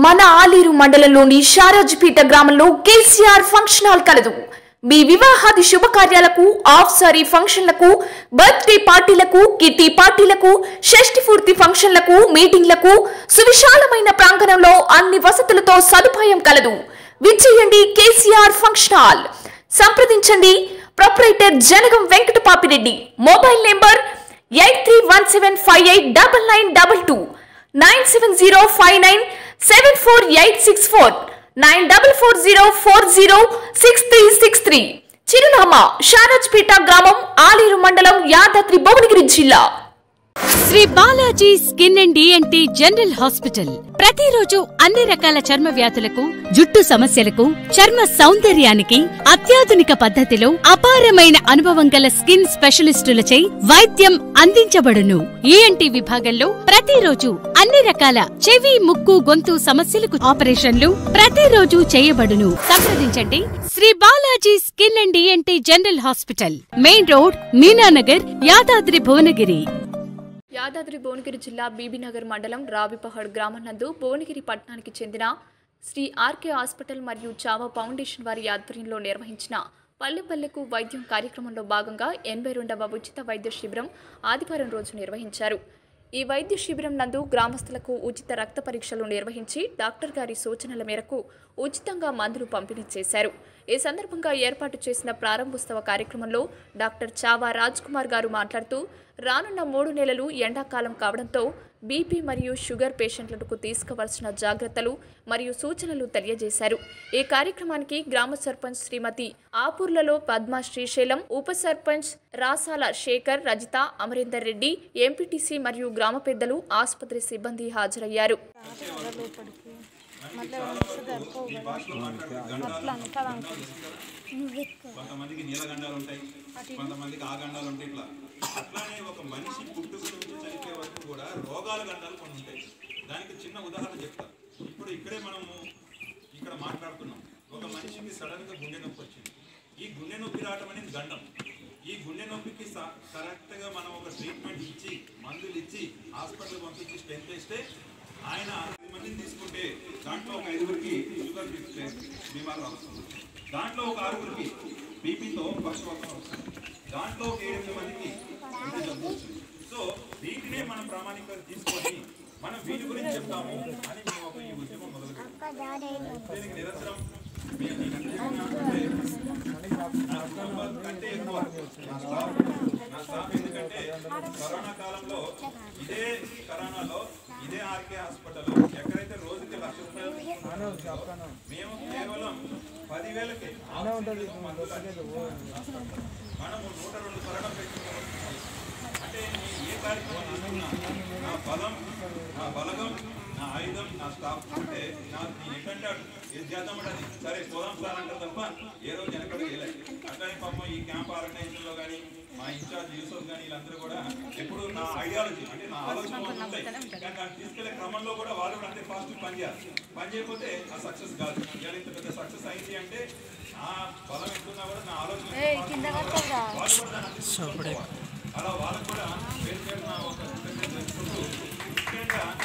మన ఆలేరు మండలంలోని షారాజ్పేట గ్రామంలో కేసీఆర్ ఫంక్షన్ హాల్ కలదు. మీ వివాహాది శుభకార్యాలకు, ఆఫ్ సారీ ఫంక్షన్లకు, బర్త్డే పార్టీలకు, కిట్టి పార్టీలకు, షష్ఠి పూర్తి ఫంక్షన్లకు, మీటింగ్లకు సువిశాలమైన ప్రాంగణంలో అన్ని వసతులతో సదుపాయం కలదు. విచ్చేయండి కేసీఆర్ ఫంక్షన్ హాల్. సంప్రదించండి proprietor Janagam Venkata Papireddy. Mobile number 8317589922 97059748864 9440406363. చిరునామా షారాజ్పేట గ్రామం, ఆలేరు మండలం, యాదాద్రి భువనగిరి జిల్లా. Shri Balaji skin and ENT general hospital ప్రతిరోజు అన్ని రకాల చర్మ వ్యాధులకు, జుట్టు సమస్యలకు, చర్మ సౌందర్యానికి అత్యాధునిక పద్ధతిలో అపారమైన అనుభవం గల స్కిన్ స్పెషలిస్టులచే వైద్యం అందించబడును. ENT విభాగంలో ప్రతిరోజు అన్ని రకాల చెవి, ముక్కు, గొంతు సమస్యలకు ఆపరేషన్లు ప్రతిరోజు చేయబడును. సంప్రదించండి Shri Balaji skin and ENT general hospital, main road, Meenanagar, Yadadri Bhuvanagiri. Yadadri Bhuvanagiri జిల్లా బీబీనగర్ మండలం రావిపహడ్ గ్రామం నందు భువనగిరి పట్టణానికి చెందిన శ్రీ ఆర్కే హాస్పిటల్ మరియు చావా ఫౌండేషన్ వారి ఆధ్వర్యంలో నిర్వహించిన పల్లెపల్లెకు వైద్యం కార్యక్రమంలో భాగంగా 82వ ఉచిత వైద్య శిబిరం ఆదివారం రోజు నిర్వహించారు. ఈ వైద్య శిబిరం నందు గ్రామస్తులకు ఉచిత రక్త పరీక్షలు నిర్వహించి డాక్టర్ గారి సూచనల మేరకు ఉచితంగా మందులు పంపిణీ చేశారు. ఈ సందర్భంగా ఏర్పాటు చేసిన ప్రారంభోత్సవ కార్యక్రమంలో డాక్టర్ చావా రాజ్ కుమార్ గారు మాట్లాడుతూ, రానున్న 3 నెలలు ఎండాకాలం కావడంతో బీపీ మరియు షుగర్ పేషెంట్లకు తీసుకోవాల్సిన జాగ్రత్తలు మరియు సూచనలు తెలియజేశారు. ఈ కార్యక్రమానికి గ్రామ సర్పంచ్ శ్రీమతి ఆపూర్లలో పద్మ శ్రీశైలం, ఉప సర్పంచ్ రాసాల శేఖర్, రజిత, అమరేందర్ రెడ్డి, ఎంపీటీసీ మరియు గ్రామ పెద్దలు, ఆసుపత్రి సిబ్బంది హాజరయ్యారు. కొంతమందికి నీలగండాలు ఉంటాయి, కొంతమందికి ఆగండాలు ఉంటాయి. ఇట్లా అట్లానే ఒక మనిషి పుట్టుక నుంచి చనిపోయే వరకు కూడా రోగాల గండాలు కొన్ని ఉంటాయి. దానికి చిన్న ఉదాహరణ చెప్తాను. ఇప్పుడు ఇక్కడే మనము ఇక్కడ మాట్లాడుతున్నాం. ఒక మనిషికి సడన్గా గుండె నొప్పి వచ్చింది. ఈ గుండె నొప్పి రావడం అనేది గండం. ఈ గుండె నొప్పికి కరెక్ట్గా మనం ఒక ట్రీట్మెంట్ ఇచ్చి, మందులు ఇచ్చి, హాస్పిటల్ పంపించి స్ట్రెంత్ ఇస్తే ఆయన 10 మందిని తీసుకుంటే దాంట్లో ఒక 5గురికి షుగర్ బీమారు వస్తుంది, దాంట్లో ఒక 6గురికి బీపీతో పక్షవాతం వస్తుంది, దాంట్లో ఒక 7-8 మందికి జబ్బు వస్తుంది. సో వీటినే మనం ప్రామాణికంగా తీసుకొని మనం వీటి గురించి చెప్తాము అని మేము ఒక ఈ ఉద్యమం మొదలుపెట్టాము. దీనికి నిరంతరం కంటే ఎక్కువ నా స్టాఫ్ ఎందుకంటే కరోనా కాలంలో కరోనాలో ఇదే ఆర్కే హాస్పిటల్ ఎక్కడైతే రోజుకి 1,00,000 రూపాయలు మేము కేవలం 10,000కి మనము 102 కరోనా పేషెంట్లు. అంటే ఏ కార్యక్రమం తీసుకున్నా నా బలం, నా బలగం, నా ఆయుధం, నా స్టాఫ్. అంటే నేను ఏంటంటే ఏది చేద్దామంటే అది సరే పోదాం సార్ అంటారు తప్ప ఏ రోజు వెనకడ చేయలేదు. అట్లానే పాపం ఈ క్యాంప్ ఆర్గనైజేషన్లో కానీ మా ఇన్ఛార్జ్ యూసఫ్ కానీ వీళ్ళందరూ కూడా ఎప్పుడు నా ఐడియాలజీ అంటే నా ఆలోచన ఉంటాయి, కానీ దాన్ని తీసుకెళ్లే క్రమంలో కూడా వాళ్ళు కూడా అంతే ఫాస్ట్ పని చేయకపోతే ఆ సక్సెస్ కాదు. ఇవాళ ఇంత పెద్ద సక్సెస్ అయింది అంటే నా బలం ఎక్కున్నా కూడా నా ఆలోచన అలా వాళ్ళకు కూడా పేరు పేరున ఒక ముఖ్యంగా